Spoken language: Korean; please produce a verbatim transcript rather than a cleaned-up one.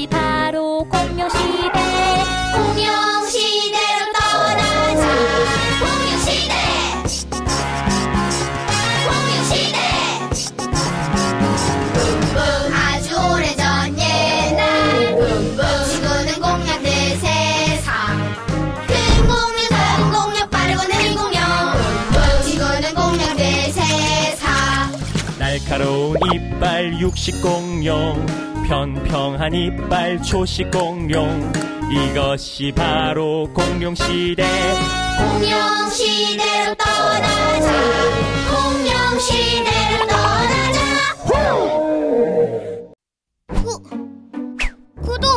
이것이 바로 공룡시대. 공룡시대로 떠나자. 공룡시대. 공룡시대. 붐붐 아주 오래전 옛날. 붐붐 지구는 공룡들 세상. 큰 공룡 작은 공룡 빠르고 느린 공룡. 붐붐 지구는 공룡들 세상. 날카로운 이빨 육식공룡, 평평한 이빨 초식공룡, 이것이 바로 공룡시대. 공룡시대로 떠나자. 공룡시대로 떠나자. 구, 구독!